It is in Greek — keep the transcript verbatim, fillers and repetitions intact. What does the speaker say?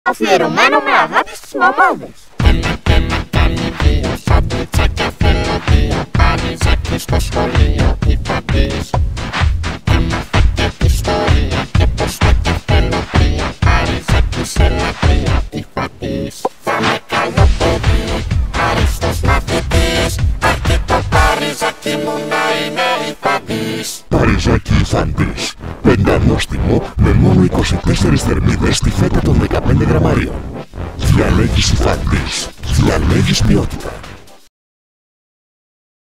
Αφιερωμένο με αγάπη στις μαμάδες. Ένα και να κάνει δύο, σαντουιτσάκια θέλω δύο. Παριζάκι στο σχολείο, Ifantis. Άμα φάτε ιστορία και πως τα θέλω τρία. Παριζάκι σε λατρεία, Ifantis. Θα με καλό παιδί, άριστος μαθητής. Αρκεί το Παριζάκι μου να είναι Ifantis. Parizaki Ifantis. Πεντανόστιμο με μόνο είκοσι τέσσερις θερμίδες στη φέτα των δεκαπέντε γραμμαρίων. Διαλέγεις Ifantis. Διαλέγεις ποιότητα.